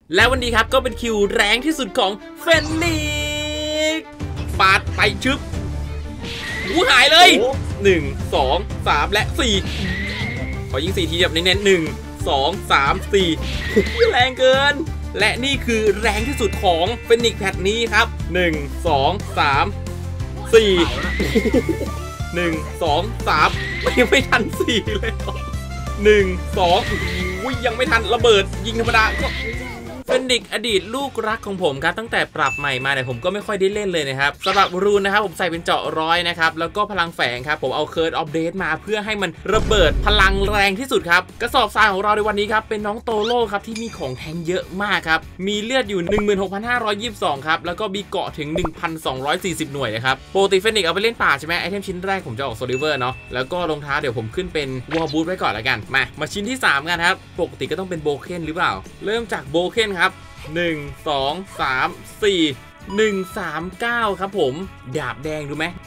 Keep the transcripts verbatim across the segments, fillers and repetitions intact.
และวันนี้ครับก็เป็นคิวแรงที่สุดของเฟนิกซ์ปาดไปชึบหูหายเลยหนึ่ง สอง สามและสี่ขอยิงสี่ทีแบบเน้นๆหนึ่ง สอง สาม สี่แรงเกินและนี่คือแรงที่สุดของเฟนิกซ์แพทนี้ครับหนึ่ง สอง สาม สี่หนึ่ง สอง สามยังไม่ทันสี่เลยหนึ่ง สองยังไม่ทันระเบิดยิงธรรมดาก็เฟนิกซ์อดีตลูกรักของผมครับตั้งแต่ปรับใหม่มาเนี่ยผมก็ไม่ค่อยได้เล่นเลยนะครับสำหรับรูนนะครับผมใส่เป็นเจาะร้อยนะครับแล้วก็พลังแฝงครับผมเอาเคิร์ดอัปเดตมาเพื่อให้มันระเบิดพลังแรงที่สุดครับกระสอบทรายของเราในวันนี้ครับเป็นน้องโตโร่ครับที่มีของแทงเยอะมากครับมีเลือดอยู่ หนึ่งหมื่นหกพันห้าร้อยยี่สิบสอง ครับแล้วก็มีเกาะถึง หนึ่งพันสองร้อยสี่สิบ หน่วยนะครับปกติเฟนิกซ์เอาไปเล่นป่าใช่ไหมไอเทมชิ้นแรกผมจะออกโซลิเวอร์เนาะแล้วก็รองเท้าเดี๋ยวผมขึ้นเป็นวอลบูทไว้ก่อนแล้วกันมามาชิ้นที่สามกันครับปกติก็ต้องเป็นโบเคนหรือเปล่าเริ่มจากโบเคนครับหนึ่ง สอง สาม สี่ หนึ่ง สาม เก้าครับผมดาบแดงดูไหม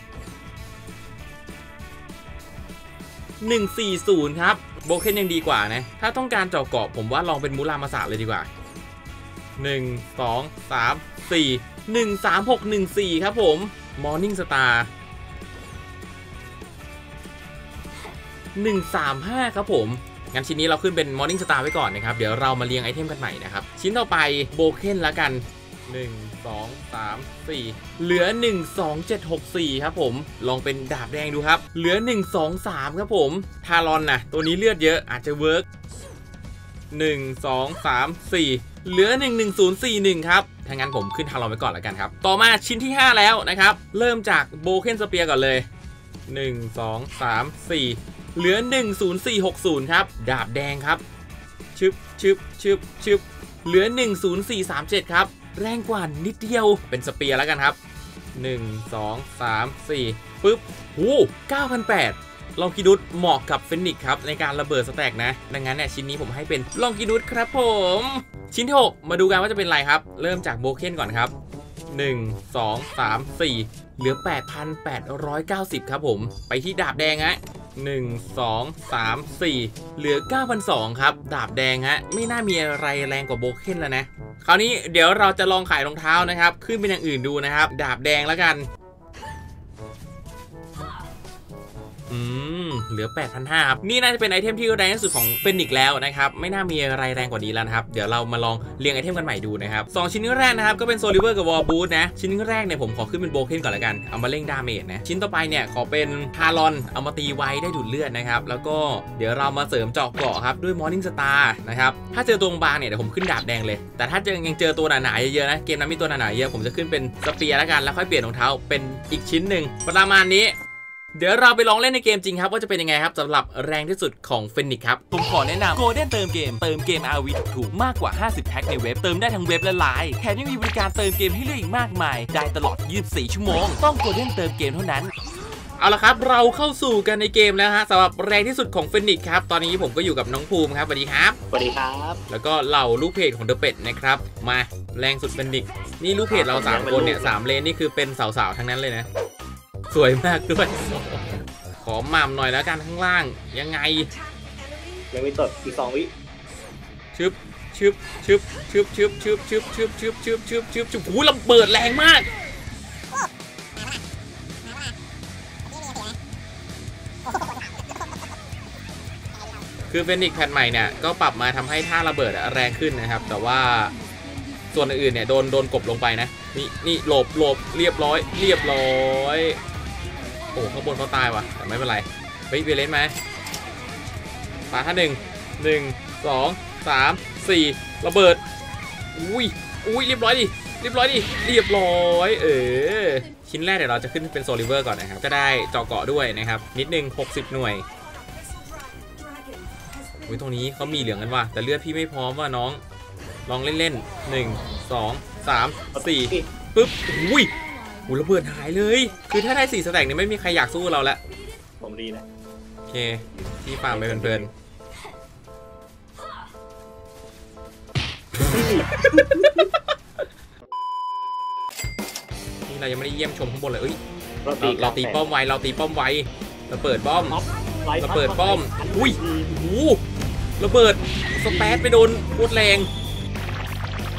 หนึ่ง สี่ ศูนย์ครับโบเคนยังดีกว่านะถ้าต้องการเจาะเกาะผมว่าลองเป็นมูรามาสะเลยดีกว่าหนึ่ง สอง สาม สี่ หนึ่ง สาม หก หนึ่ง สี่ครับผมมอร์นิ่งสตาร์หนึ่ง สาม ห้าครับผมงั้นชิ้นนี้เราขึ้นเป็น Morning Star ไว้ก่อนนะครับเดี๋ยวเรามาเรียงไอเทมกันใหม่นะครับชิ้นต่อไปโบเคนแล้วกันหนึ่ง สอง สาม สี่เหลือหนึ่ง สอง เจ็ด หก สี่ครับผมลองเป็นดาบแดงดูครับเหลือหนึ่ง สอง สามครับผมทารอนนะตัวนี้เลือดเยอะอาจจะเวิร์กหนึ่ง สอง สาม สี่เหลือหนึ่ง หนึ่ง ศูนย์ สี่ หนึ่งครับถ้างั้นผมขึ้นทารอนไว้ก่อนแล้วกันครับต่อมาชิ้นที่ห้าแล้วนะครับเริ่มจากโบเคนสเปียร์ก่อนเลยหนึ่ง สอง สาม สี่เหลือหนึ่ง ศูนย์ สี่ หก ศูนย์ครับดาบแดงครับชึบชึบชึบชึบเหลือหนึ่ง ศูนย์ สี่ สาม เจ็ดครับแรงกว่านิดเดียวเป็นสเปียร์แล้วกันครับหนึ่ง สอง สาม สี่ปึ๊บโอ้ เก้าพันแปดร้อยลองกิดุสเหมาะกับเฟนิกซ์ครับในการระเบิดสแต็กนะดังนั้นเนี่ยชิ้นนี้ผมให้เป็นลองกิดุสครับผมชิ้นที่หกมาดูกันว่าจะเป็นอะไรครับเริ่มจากโบเคนก่อนครับหนึ่ง สอง สาม สี่เหลือ แปดพันแปดร้อยเก้าสิบครับผมไปที่ดาบแดงฮะหนึ่ง สอง สาม สี่เหลือ เก้าพันสองร้อย ครับดาบแดงฮะไม่น่ามีอะไรแรงกว่าโบเคนแล้วนะคราวนี้เดี๋ยวเราจะลองขายรองเท้านะครับขึ้นเป็นอย่างอื่นดูนะครับดาบแดงแล้วกันอืมเหลือ แปดพันห้าร้อย ครับนี่น่าจะเป็นไอเทมที่แรงที่สุดของเฟนิกซ์แล้วนะครับไม่น่ามีอะไรแรงกว่านี้แล้วนะครับเดี๋ยวเรามาลองเรียงไอเทมกันใหม่ดูนะครับสองชิ้นแรกนะครับก็เป็นโซลิเวอร์กับวอลบูทนะชิ้นแรกเนี่ยผมขอขึ้นเป็นโบเคนก่อนละกันเอามาเร่งดาเมจนะชิ้นต่อไปเนี่ยขอเป็นทารอนเอามาตีไวได้ดูดเลือดนะครับแล้วก็เดี๋ยวเรามาเสริมเจาะเกาะครับด้วยมอร์นิ่งสตาร์นะครับถ้าเจอตัวบางเนี่ยเดี๋ยวผมขึ้นดาบแดงเลยแต่ถ้าเจอยังเจอตัวหนาๆเยอะๆนะเกมนั้นมีตัวหนาๆเยอะผมจะขึ้นเป็นสเปียร์ละกันแล้วค่อยเปลี่ยนรองเท้าเป็นอีกชิ้นหนึ่งประมาณนี้เดี๋ยวเราไปลองเล่นในเกมจริงครับว่าจะเป็นยังไงครับสำหรับแรงที่สุดของเฟนิกซ์ครับผมขอแนะนำ Golden เติมเกมเติมเกม อาร์ วี ถูกมากกว่าห้าสิบแพ็คในเว็บเติมได้ทั้งเว็บและไลน์แถมยังมีบริการเติมเกมให้เลือกอีกมากมายได้ตลอดยี่สิบสี่ชั่วโมงต้อง Golden เติมเกมเท่านั้นเอาละครับเราเข้าสู่กันในเกมแล้วฮะสำหรับแรงที่สุดของเฟนิกซ์ครับตอนนี้ผมก็อยู่กับน้องภูมิครับสวัสดีครับสวัสดีครับแล้วก็เหล่าลูกเพจของเดอะเป็ดนะครับมาแรงสุดเฟนิกซ์นี่ลูกเพจเราสามคนเนี่ยสามเลนนี่คือเป็นสาวๆทั้งนั้นเลยนะสวยมากด้วยขอหม่ำหน่อยแล้วกันข้างล่างยังไงยังมีตดอีกสองวิชึบชึบชึบชึบชึบชึบชึบชึบชึบชึบชึบชึบชึบหูระเบิดแรงมากคือเฟนิกซ์แพทใหม่เนี่ยก็ปรับมาทำให้ท่าระเบิดแรงขึ้นนะครับแต่ว่าส่วนอื่นเนี่ยโดนโดนกบลงไปนะนี่นี่หลบหลบเรียบร้อยเรียบร้อยโอ้ข้างบนเขาตายว่ะแต่ไม่เป็นไรเฮ้ยเวเลนไหมปาท่าหนึ่งหนึ่งสองสามสี่ระเบิดอุ้ยอุ้ยเรียบร้อยดิเรียบร้อยดิเรียบร้อยเออชิ้นแรกเดี๋ยวเราจะขึ้นเป็นโซลิเวอร์ก่อนนะครับก็ได้เจาะเกาะด้วยนะครับนิดนึงหกสิบหน่วยอุ้ยตรงนี้เขามีเหลืองกันว่ะแต่เลือดพี่ไม่พร้อมว่ะน้องลองเล่นๆหนึ่งสองสามสี่ปึ๊บอุ้ยหูระเบิดหายเลยคือถ้าได้สี่สแต็กเนี่ยไม่มีใครอยากสู้เราแล้วผมดีนะโอเคที่ฟาร์มไปเพลินๆนี่เรายังไม่ได้เยี่ยมชมข้างบนเลยเอ้ยเราตีป้อมไวเราตีป้อมไวเราเปิดป้อมเราเปิดป้อมอุ้ยหูระเบิดสเปซไปโดนโคตรแรง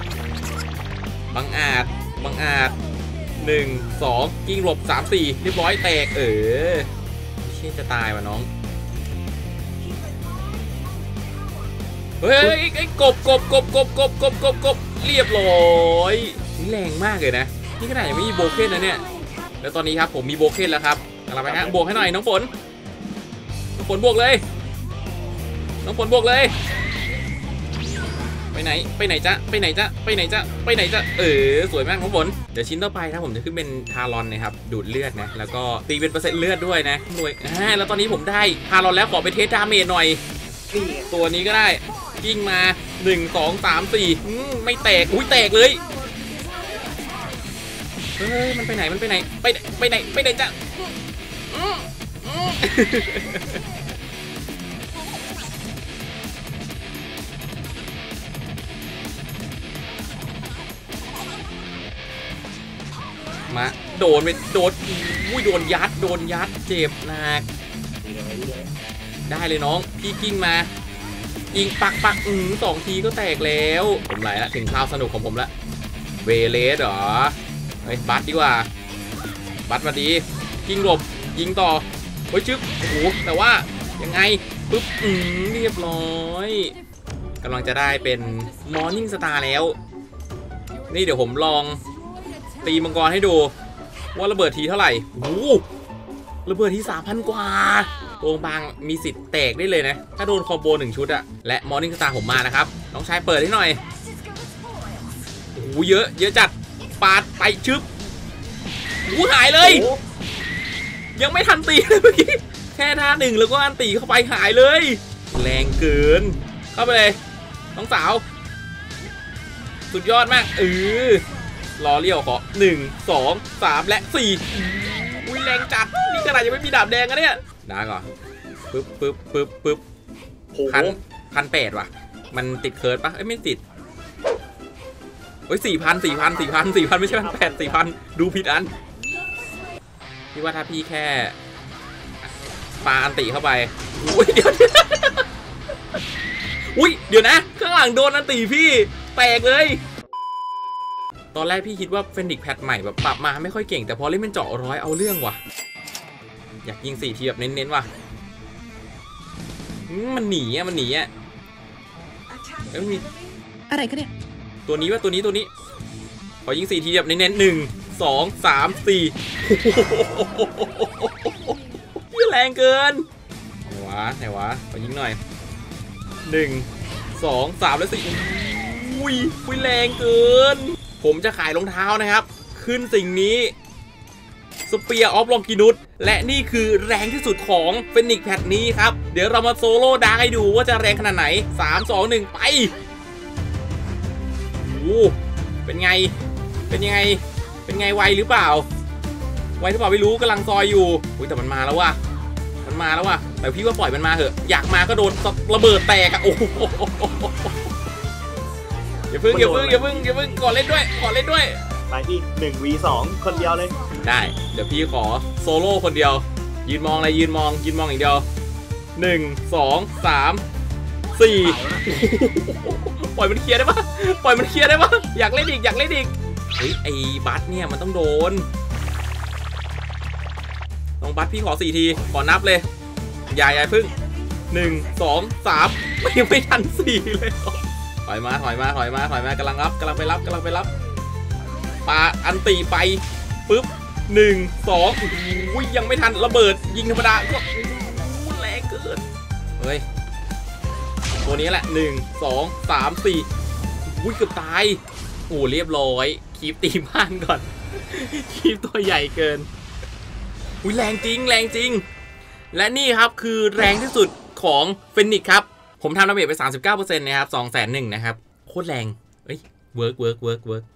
บังอาจบังอาจหนึ่งสองกิ้งหลบสามสี่เรียบร้อยแตกเออเชี่ยจะตายว่ะน้องเฮ้ยไอ้กบกบกบกบกบกบกบกบเรียบร้อยแรงมากเลยนะนี่ขนาดยังไม่มีโบเคนนะเนี่ยแล้วตอนนี้ครับผมมีโบเคนแล้วครับอะไรไปฮะบวกให้หน่อยน้องฝนน้องฝนบวกเลยน้องฝนบวกเลยไปไหนไปไหนจ๊ะไปไหนจ๊ะไปไหนจ๊ะไปไหนจ๊ะเออสวยมากน้องฝนเดี๋ยวชิ้นต่อไปครับผมจะขึ้นเป็นทารอนนะครับดูดเลือดนะแล้วก็ตีเป็นเปอร์เซ็นต์เลือดด้วยนะรวยอ่าแล้วตอนนี้ผมได้ทารอนแล้วขอไปเทสดาเมจหน่อยตัวนี้ก็ได้ยิงมาหนึ่ง สอง สาม สี่อืมไม่แตกอุ้ยแตกเลยเฮ้ยมันไปไหนมันไปไหนไปไปไหนไปไหนจ๊ะอืมอืมมาโดนไปโดนอุ้ยโดนยัดโดนยัดเจ็บหนักได้เลยน้องพี่กิ้งมายิงปักปักอืมสองทีก็แตกแล้วผมไหลละถึงคราวสนุกของผมละเวเลสเหรอเฮ้ยบัตดีกว่าบัตมาดีกิ้งหลบยิงต่อเฮ้ยชึบโอ้โหแต่ว่ายังไงปึ๊บอืมเรียบร้อยกำลังจะได้เป็นมอร์นิ่งสตาร์แล้วนี่เดี๋ยวผมลองตีมังกรให้ดูว่าระเบิดทีเท่าไหร่โอ้ระเบิดที สามพัน กว่าตัวบางมีสิทธิ์แตกได้เลยนะถ้าโดนคอมโบหนึ่งชุดอะและมอร์นิ่งสตาร์ผมมานะครับน้องชายเปิดให้หน่อยโอ้เยอะเยอะจัดปาดไปชึบโอ้หายเลยยังไม่ทันตีเลยเมื่อกี้แค่ท่าหนึ่งแล้วก็อันตีเข้าไปหายเลยแรงเกินเข้าไปเลยน้องสาวสุดยอดมากเออรอเลี้ยวขอหนึ่งสองสามและสี่อุ้ยแรงจัดนี่ขนาดยังไม่มีดาบแดงกันเนี่ยได้ก่อนปึ๊บปึ๊บปึ๊บปึ๊บพันพันแปดว่ะมันติดเคิร์ดปะเอ้ยไม่ติดโอ้ยสี่พันสี่พันสี่พันสี่พันไม่ใช่พันแปดสี่พันดูผิดอันพี่ว่าถ้าพี่แค่ปาอันติเข้าไปอุ้ยเดี๋ยวอุ้ยเดี๋ยวนะข้างหลังโดนอันติพี่แตกเลยตอนแรกพี่คิดว่าเฟนิกแพทใหม่แบบปรับมาไม่ค่อยเก่งแต่พอเล่นเป็นเจาะร้อยเอาเรื่องว่ะอยากยิงสี่ทีแบบเน้นๆว่ะมันหนีอ่ะมันหนีอ่ะแล้วมีอะไรกันเนี่ยตัวนี้ว่าตัวนี้ตัวนี้ขอยิงสี่ทีแบบเน้นๆหนึ่งสองสามสี่ยี่แรงเกินไหนวะไหนวะขอยิงหน่อยหนึ่งสองสามและสี่อุ้ยอุ้ยแรงเกินผมจะขายรองเท้านะครับขึ้นสิ่งนี้สเปียร์ออฟลองกินุสและนี่คือแรงที่สุดของเฟนิกแพทนี้ครับเดี๋ยวเรามาโซโล่ดาร์กให้ดูว่าจะแรงขนาดไหนสาม สอง หนึ่งไปโอ้เป็นไงเป็นยังไงเป็นไงไวหรือเปล่าไวหรือเปล่าไม่รู้กำลังซอยอยู่อุ้ยแต่มันมาแล้วว่ะมันมาแล้วว่ะแต่พี่ว่าปล่อยมันมาเถอะอยากมาก็โดนระเบิดแตกอะโอ้อย่าพึ่งอย่าพึ่งอย่าพึ่งอย่าพึ่งก่อนเล่นด้วยก่อนเล่นด้วยไปที่หนึ่ง วี สอง คนเดียวเลยได้เดี๋ยวพี่ขอโซโล่คนเดียวยืนมองอะไรยืนมองยืนมองอย่างเดียวหนึ่งสองสามสี่ปล่อยมันเคลียร์ได้ปะปล่อยมันเคลียร์ได้ปะอยากเล่นอีกอยากเล่นอีกเฮ้ยไอ้บัสเนี่ยมันต้องโดนลองบัสพี่ขอสี่ทีขอนับเลยอย่าอย่าพึ่งหนึ่งสองสามไม่ไม่ทันสี่เลยถอยมาถอยมาถอยมาถอยมากำลังรับกำลังไปรับกำลังไปรับปาอันตีไปปุ๊บหนึ่งสองอุ้ยยังไม่ทันระเบิดยิงธรรมดาก็แรงเกินเฮ้ยตัวนี้แหละหนึ่งสองสามสี่อุ้ยเกือบตายโอ้เรียบร้อยคีบตีบ้านก่อนคีบตัวใหญ่เกินอุ้ยแรงจริงแรงจริงและนี่ครับคือแรงที่สุดของเฟนิกครับผมทำดาเมจไป สามสิบเก้าเปอร์เซ็นต์ นะครับ สองแสนหนึ่งนะครับโคตรแรงเอ้ยเวิร์กเวิร์กเวิร์กเวิร์ก